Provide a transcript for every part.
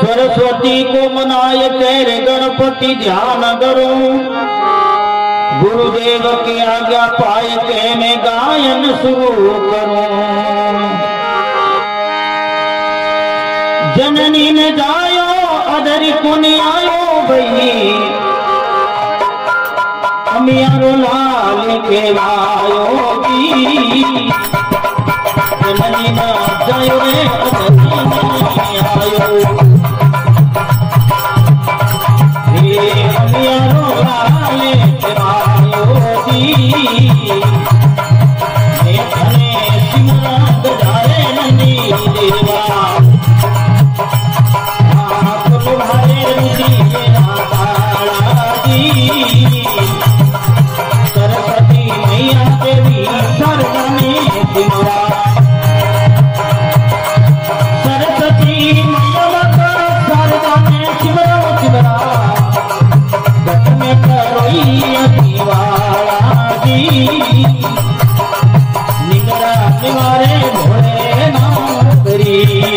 सरस्वती को मनाए कैर गणपति ध्यान करो, गुरुदेव की आज्ञा पाए के मैं गायन शुरू करूं। जननी ने जायो अदरी कुनी आयो भई, अमियारो लाल के वायो की। जननी ने जायो रे अदरी आयो, हे अमियारो लाल के वायो की। मैं धने सिमरा गजाए नंदी देवा, सरस्वती मैया देवी सरगने सिमरा, सरस्वती मैया सरगने सिमरा सिमरा, गट में करोई दीवारा जी। निगरा निवारे भोले नाथरी,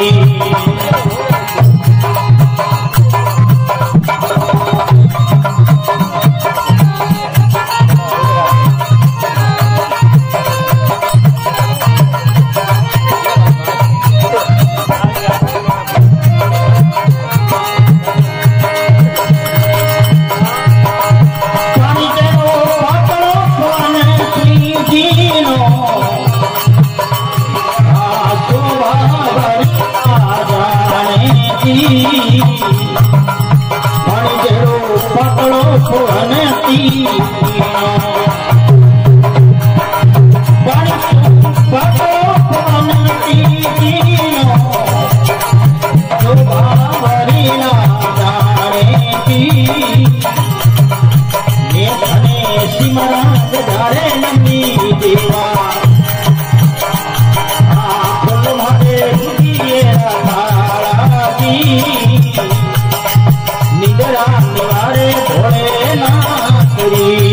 पकड़ो फुहनती पकड़ो फुहनती जो बावरी ना जाने की। ये धने सिमरा गजारे नंदी देवा, तुम्हारे बुझिए राधा की। निगरा निवारे भोले नाथरी,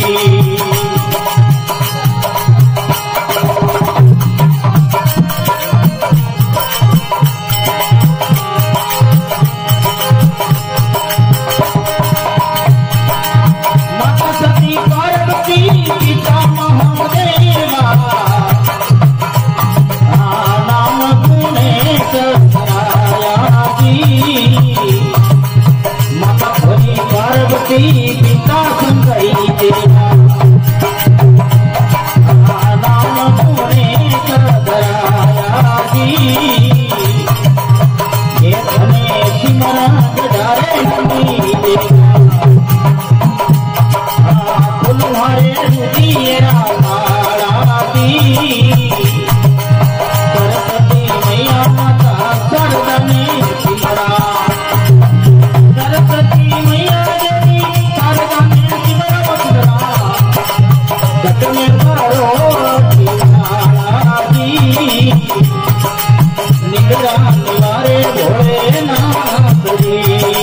माता सती पार्वती पिता महादेवा, नाम गुणे सराया जी। माता भोली पार्वती पिता सुंदरी देवा, नाम गुणे सराया जी। ये धने सिमरा गजारे नंदी देवा, तुम्हारे रुदिए राधा की। सरस्वती मैया माता सरगने सिमरा, सरस्वती मैया देवी सरगने सिमरा सिमरा, गट में करो दीवारा जी। निगरा निवारे भोले नाथरी,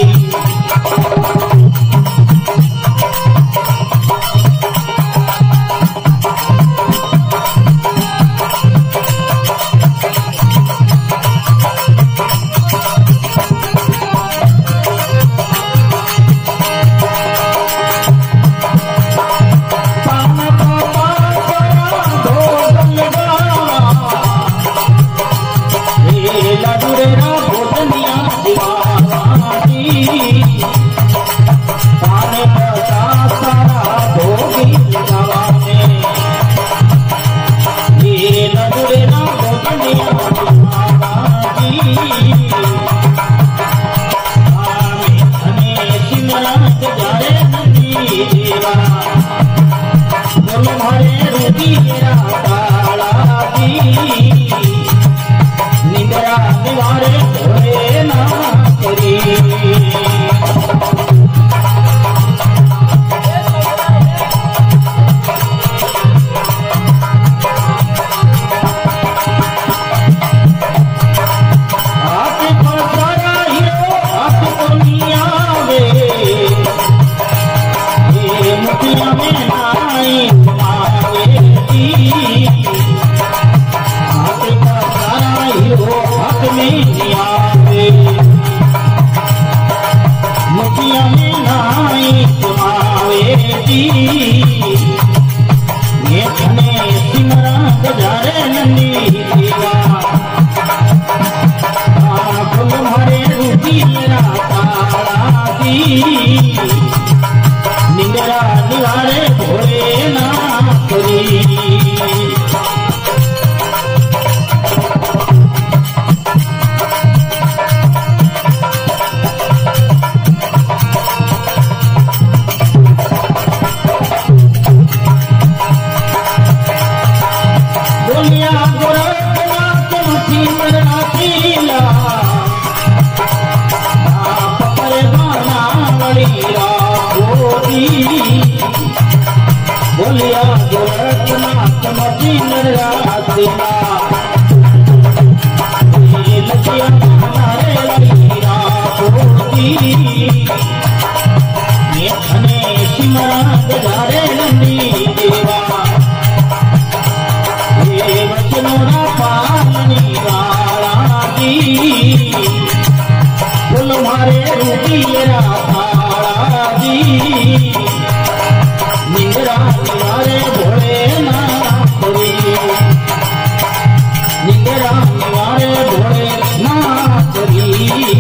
निगरा निवारे भोले नाथरी। मुठिया में नाई मावे की। रातिना लगिया हमारे वीरा पोती ये खने सिमरा गजारे नंदी देवा ये वचनों पालनी वाला दी फुल मारे रूपी राधा दी निंद्रा निवारे भोले नाथ री निंद्रा निवारे भोले नाथ री